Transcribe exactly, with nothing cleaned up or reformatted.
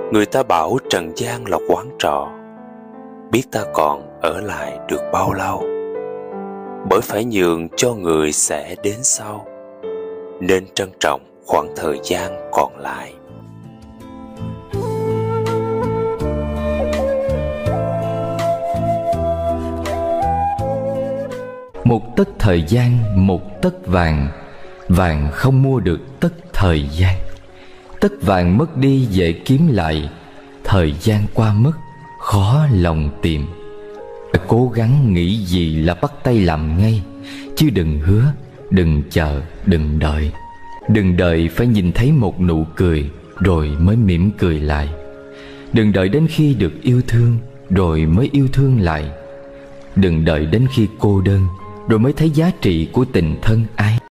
Người ta bảo trần gian là quán trọ, biết ta còn ở lại được bao lâu. Bởi phải nhường cho người sẽ đến sau, nên trân trọng khoảng thời gian còn lại. Một tấc thời gian, một tấc vàng, vàng không mua được tấc thời gian. Tấc vàng mất đi dễ kiếm lại, thời gian qua mất khó lòng tìm. Phải cố gắng nghĩ gì là bắt tay làm ngay, chứ đừng hứa, đừng chờ, đừng đợi. Đừng đợi phải nhìn thấy một nụ cười rồi mới mỉm cười lại. Đừng đợi đến khi được yêu thương rồi mới yêu thương lại. Đừng đợi đến khi cô đơn rồi mới thấy giá trị của tình thân ái.